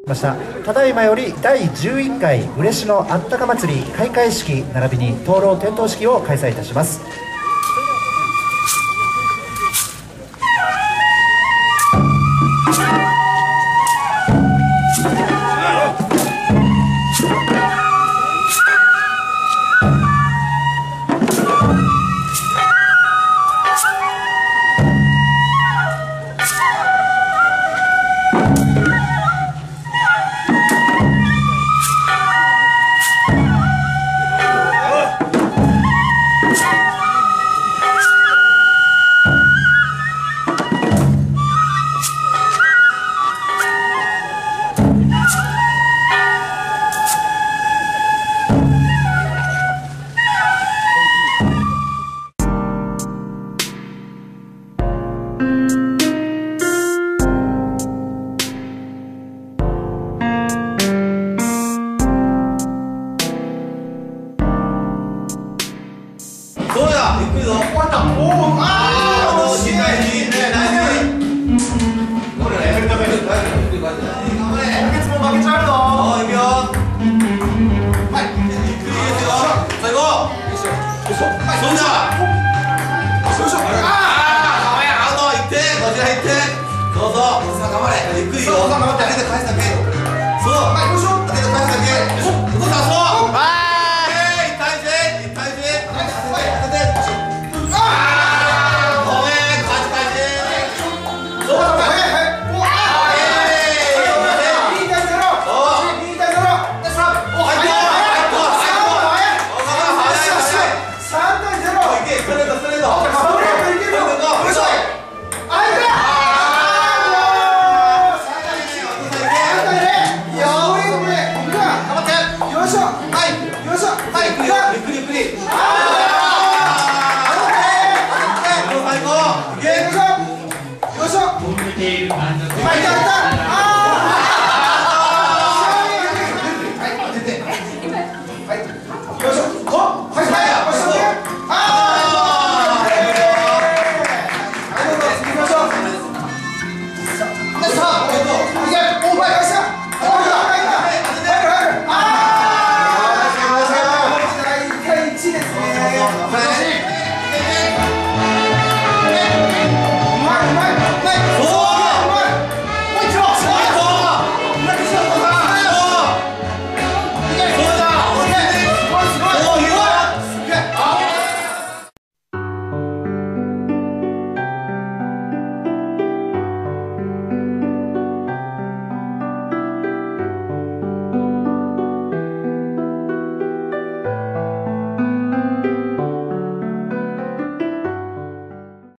ました。ただいまより第11回嬉野あったか祭り開会式並びに灯籠点灯式を開催いたします。 どうだ、ゆっくりぞ。終わった。おお、ああ、惜しいね。いいね、ナイス。頑張れ。頑張れ。今月も負けちゃうぞ。おー、いくよ。はい。ゆっくりですよ。最後。よいしょ。よいしょ。はい。そんじゃ。よいしょ。ああ、アウト。行って、こちら行って。どうぞ。さあ、頑張れ。ゆっくりよ。頑張って。上げて返すだけ。そう。はい、よいしょ。上げて返すだけ。よいしょ。